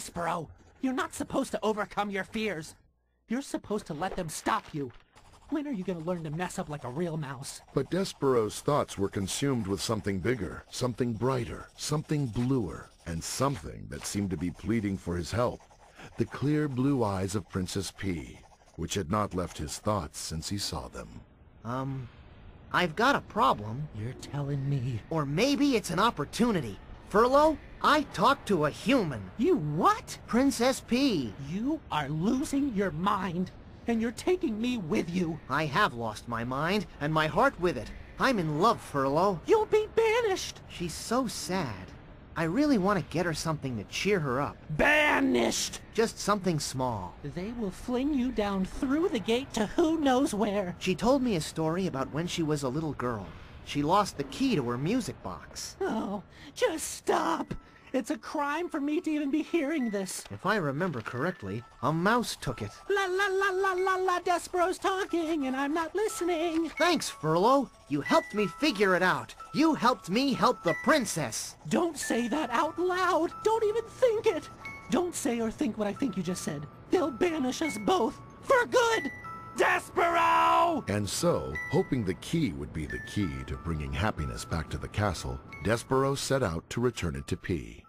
Despereaux! You're not supposed to overcome your fears. You're supposed to let them stop you. When are you gonna learn to mess up like a real mouse? But Despereaux's thoughts were consumed with something bigger, something brighter, something bluer, and something that seemed to be pleading for his help. The clear blue eyes of Princess P, which had not left his thoughts since he saw them. I've got a problem. You're telling me. Or maybe it's an opportunity. Furlough, I talked to a human. You what? Princess P. You are losing your mind, and you're taking me with you. I have lost my mind, and my heart with it. I'm in love, Furlough. You'll be banished. She's so sad. I really want to get her something to cheer her up. Banished! Just something small. They will fling you down through the gate to who knows where. She told me a story about when she was a little girl. She lost the key to her music box. Oh, just stop. It's a crime for me to even be hearing this. If I remember correctly, a mouse took it. La la la la la la, Despereaux's talking and I'm not listening. Thanks, Furlough. You helped me figure it out. You helped me help the princess. Don't say that out loud. Don't even think it. Don't say or think what I think you just said. They'll banish us both. For good! Despereaux! And so, hoping the key would be the key to bringing happiness back to the castle, Despereaux set out to return it to P.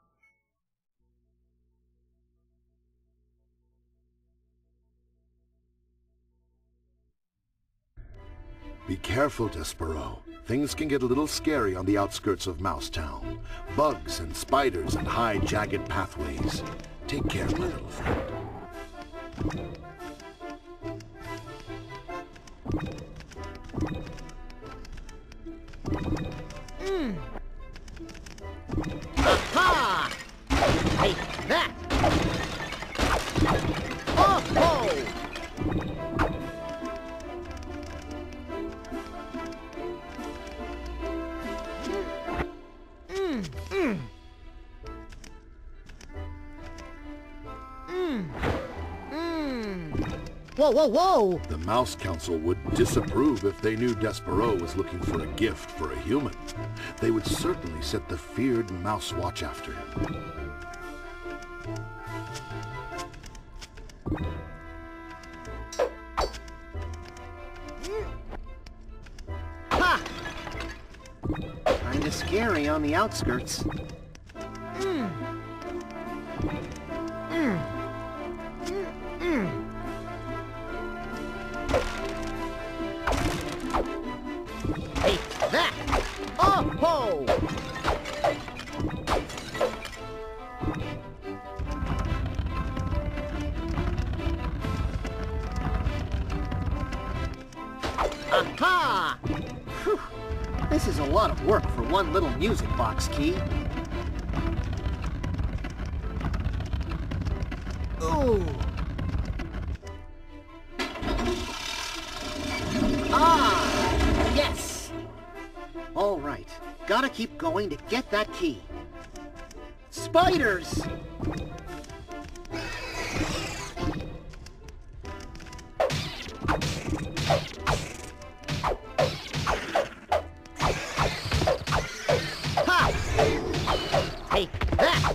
Be careful, Despereaux. Things can get a little scary on the outskirts of Mousetown. Bugs and spiders and high, jagged pathways. Take care, my little friend. Aha! Take that! Oh ho! Whoa, whoa, whoa! The Mouse Council would disapprove if they knew Despereaux was looking for a gift for a human. They would certainly set the feared Mouse Watch after him. Ha! Kinda scary on the outskirts. Take that! Oh ho! Aha! Whew. This is a lot of work for one little music box key. Ooh! Ah! Yes! All right. Gotta keep going to get that key. Spiders! Ha! Take that!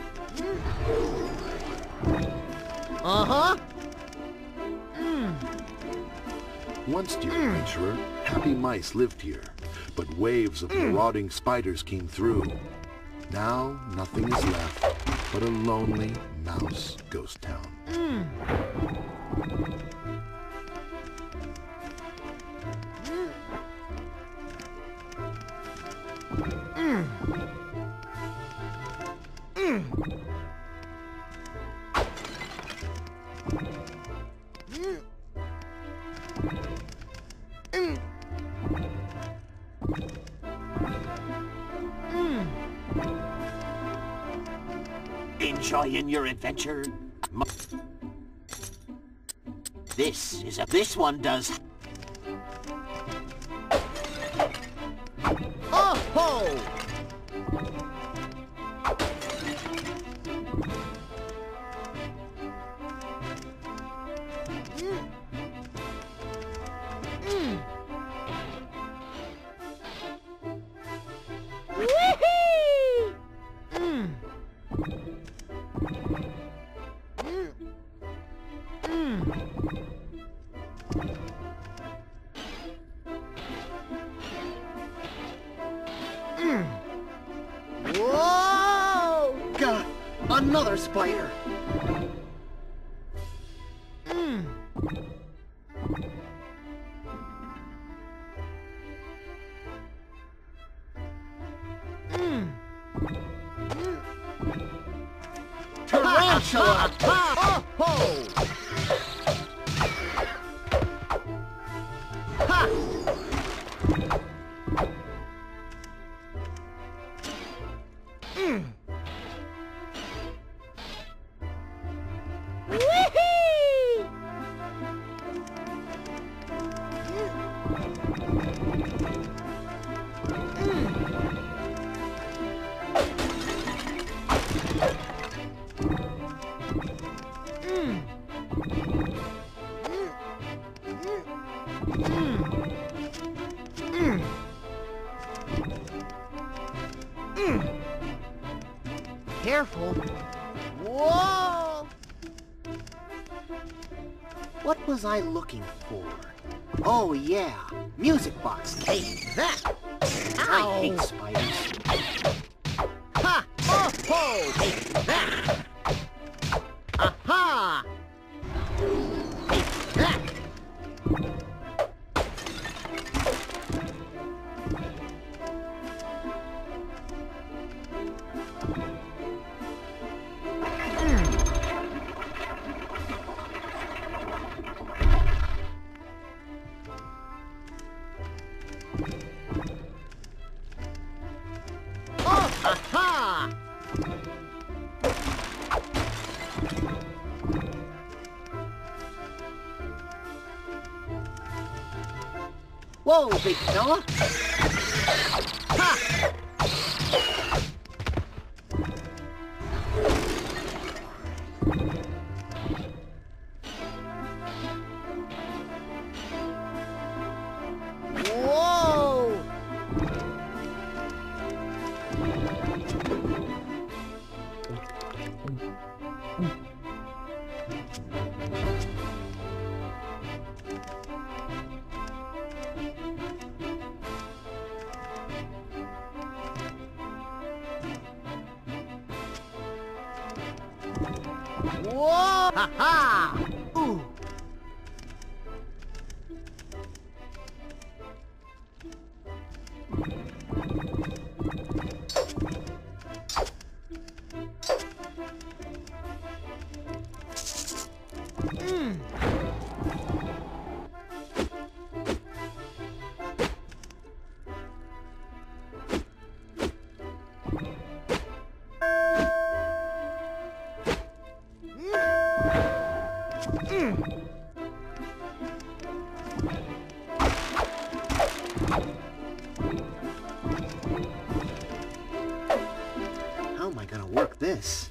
Uh-huh! Once, dear adventurer, happy mice lived here, but waves of marauding spiders came through. Now, nothing is left but a lonely mouse ghost town. Enjoying your adventure? This one does. Oh ho! Whee! Another spider! Tarantula! Ha! Ho! Ha! Careful. Whoa! What was I looking for? Oh yeah, music box. Take that! I hate spiders. Ha! Oh ho! Take that! Aha! Take that! Aha! Whoa, big fella! Ha! Whoa! Whoa! Ha-ha! Ooh! How am I gonna work this?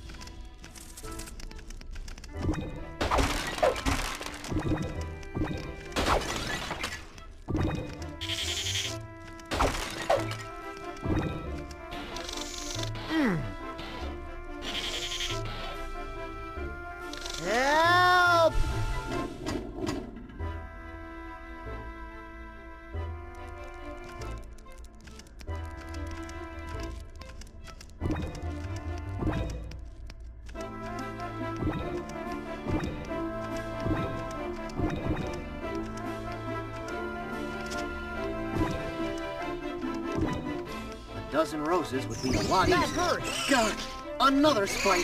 Help! A dozen roses would be a lot easier. That hurts! God, another spider!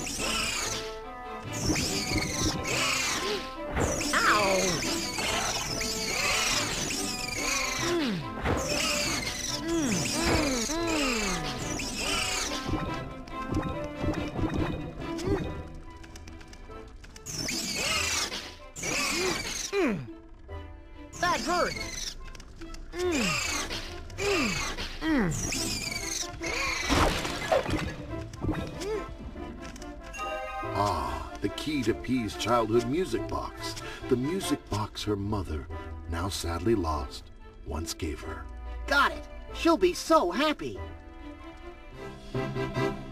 Ow! That hurts! Ah, the key to P's childhood music box. The music box her mother, now sadly lost, once gave her. Got it! She'll be so happy!